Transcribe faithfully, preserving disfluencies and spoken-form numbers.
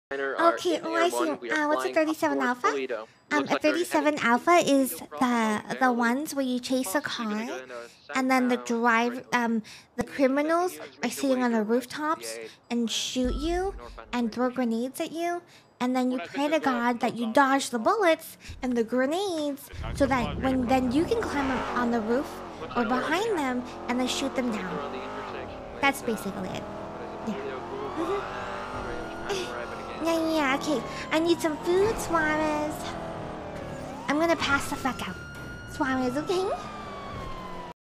Okay, well, I see. Uh, what's a thirty-seven Alpha? Um, a thirty-seven Alpha is the the ones where you chase a car, and then the drive um the criminals are sitting on the rooftops and shoot you and throw grenades at you, and then you pray to God that you dodge the bullets and the grenades, so that when then you can climb up on the roof or behind them and then shoot them down. That's basically it. Yeah. Mm-hmm. Yeah, yeah, okay. I need some food, Suarez. I'm gonna pass the fuck out. Suarez, okay?